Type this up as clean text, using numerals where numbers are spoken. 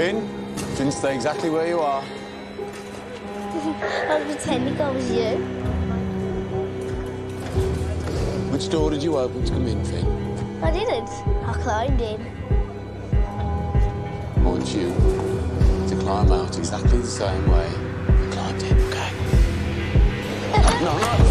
Finn, stay exactly where you are. I was pretending I was you. Which door did you open to come in, Finn? I didn't. I climbed in. I want you to climb out exactly the same way you climbed in, OK? No, no.